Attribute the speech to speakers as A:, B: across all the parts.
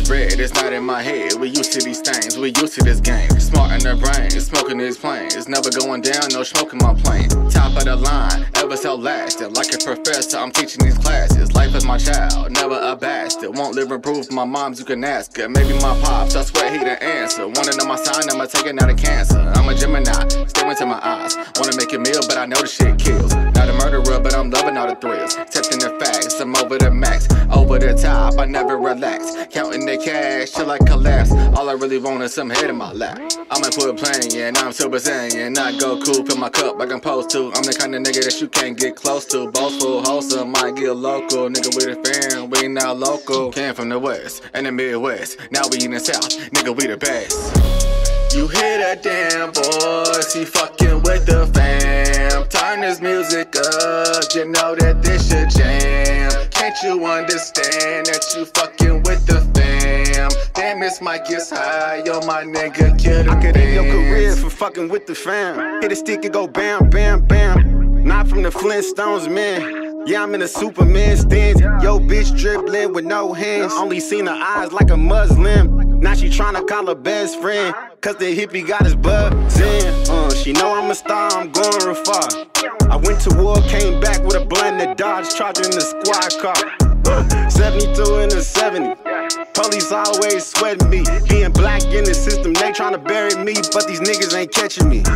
A: spread, it's not in my head. We used to these things, we used to this game. Smart in their brain, smoking these planes. It's never going down, no smoke in my plane. Top of the line, ever so lasting. Like a professor, I'm teaching these classes. Life is my child, never a bastard. Won't live or prove, my moms you can ask her. Maybe my pops, I swear he the answer. Wanna know my sign, I'ma take it out of cancer. I'm a Gemini, stare into my eyes. Wanna make a meal, but I know the shit kills. Not a murderer, but I'm loving all the thrills. Testing the facts, I'm over the max. Over the top, I never relax. Counting the cash till I collapse. All I really want is some head in my lap. I'ma quit playing, and I'm Super Saiyan. Not Goku, fill my cup like I'm supposed to. I'm the kind of nigga that you can't get close to. Boastful, wholesome, might get local. Nigga, we the fam, we not local. Came from the west and the Midwest. Now we in the south, nigga, we the best. You hear that damn voice, he fucking with the fam. Turn this music up, you know that this your jam. Can't you understand that you fucking with the fam? Damn, this mic is high, yo, my nigga, kill the
B: I could end your career for fucking with the fam. Hit a stick and go bam, bam, bam. Not from the Flintstones, man. Yeah, I'm in a Superman stance. Yo, bitch dribbling with no hands. Only seen her eyes like a Muslim. Now she tryna call her best friend, cause the hippie got his buzzin'. She know I'm a star, I'm going real far. I went to war, came back with a blended Dodge Charger in the squad car. 72 in the 70. Police always sweating me. Being black in the system, they tryna bury me, but these niggas ain't catching me.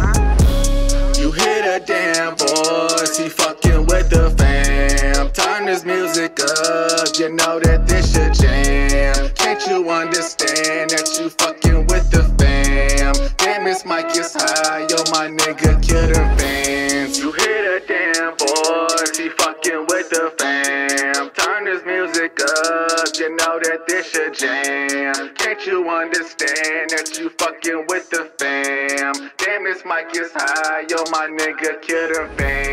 A: You hear that damn voice, he fucking with the fam. Turn this music up, you know that this your jam. Can't you understand that you fucking with the fam? Damn, this mic is high, yo, my nigga, kill the fans. You hear that damn voice, he fucking with the fam. Turn this music up, you know that this your jam. Can't you understand that you fucking with the fam? Damn, this mic is high, yo, my nigga, kill the fam.